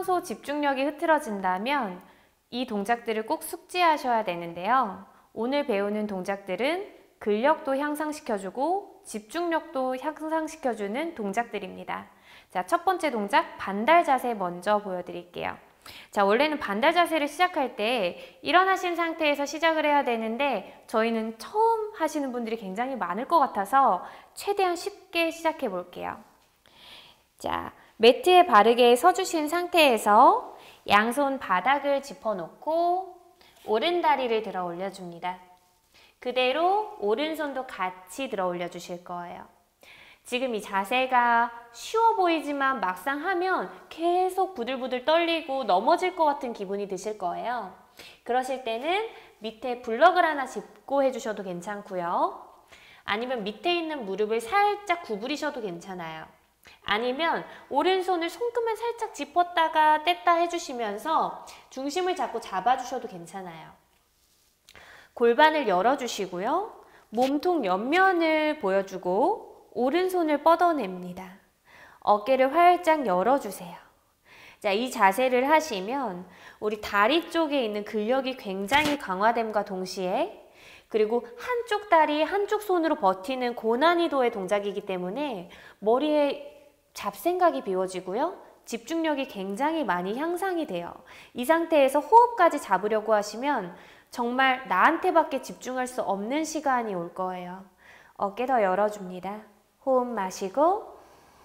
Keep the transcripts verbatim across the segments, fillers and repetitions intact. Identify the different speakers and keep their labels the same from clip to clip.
Speaker 1: 평소 집중력이 흐트러진다면 이 동작들을 꼭 숙지하셔야 되는데요. 오늘 배우는 동작들은 근력도 향상시켜주고 집중력도 향상시켜주는 동작들입니다. 자, 첫 번째 동작 반달 자세 먼저 보여드릴게요. 자, 원래는 반달 자세를 시작할 때 일어나신 상태에서 시작을 해야 되는데 저희는 처음 하시는 분들이 굉장히 많을 것 같아서 최대한 쉽게 시작해 볼게요. 자, 매트에 바르게 서주신 상태에서 양손 바닥을 짚어놓고 오른다리를 들어 올려줍니다. 그대로 오른손도 같이 들어 올려주실 거예요. 지금 이 자세가 쉬워 보이지만 막상 하면 계속 부들부들 떨리고 넘어질 것 같은 기분이 드실 거예요. 그러실 때는 밑에 블럭을 하나 짚고 해주셔도 괜찮고요. 아니면 밑에 있는 무릎을 살짝 구부리셔도 괜찮아요. 아니면 오른손을 손끝만 살짝 짚었다가 뗐다 해주시면서 중심을 잡고 잡아주셔도 괜찮아요. 골반을 열어주시고요. 몸통 옆면을 보여주고 오른손을 뻗어냅니다. 어깨를 활짝 열어주세요. 자, 이 자세를 하시면 우리 다리 쪽에 있는 근력이 굉장히 강화됨과 동시에 그리고 한쪽 다리, 한쪽 손으로 버티는 고난이도의 동작이기 때문에 머리에 잡생각이 비워지고요. 집중력이 굉장히 많이 향상이 돼요. 이 상태에서 호흡까지 잡으려고 하시면 정말 나한테밖에 집중할 수 없는 시간이 올 거예요. 어깨 더 열어줍니다. 호흡 마시고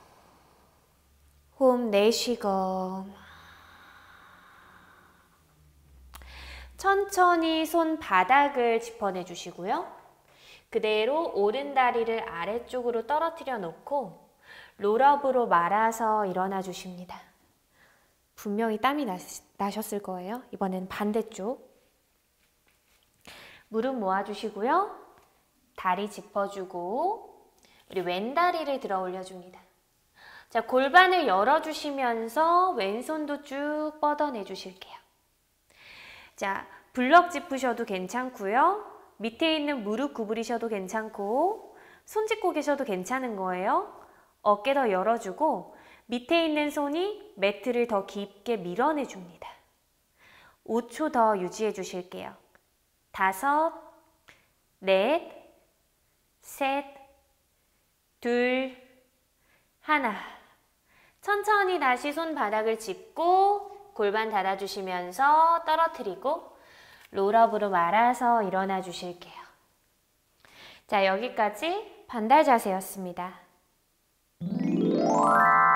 Speaker 1: 호흡 내쉬고 천천히 손바닥을 짚어내 주시고요. 그대로 오른 다리를 아래쪽으로 떨어뜨려 놓고 롤업으로 말아서 일어나 주십니다. 분명히 땀이 나, 나셨을 거예요. 이번엔 반대쪽. 무릎 모아주시고요. 다리 짚어주고 우리 왼다리를 들어 올려줍니다. 자, 골반을 열어주시면서 왼손도 쭉 뻗어내 주실게요. 자, 블럭 짚으셔도 괜찮고요. 밑에 있는 무릎 구부리셔도 괜찮고 손 짚고 계셔도 괜찮은 거예요. 어깨 더 열어주고 밑에 있는 손이 매트를 더 깊게 밀어내줍니다. 오 초 더 유지해 주실게요. 다섯, 넷, 셋, 둘, 하나. 천천히 다시 손바닥을 짚고 골반 닫아주시면서 떨어뜨리고 롤업으로 말아서 일어나 주실게요. 자, 여기까지 반달 자세였습니다.